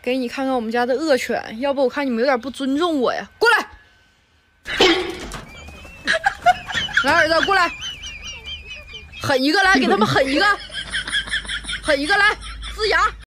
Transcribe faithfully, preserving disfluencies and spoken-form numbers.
给你看看我们家的恶犬，要不我看你们有点不尊重我呀。过来，来儿子过来，狠一个来，给他们狠一个，狠一个来，呲牙。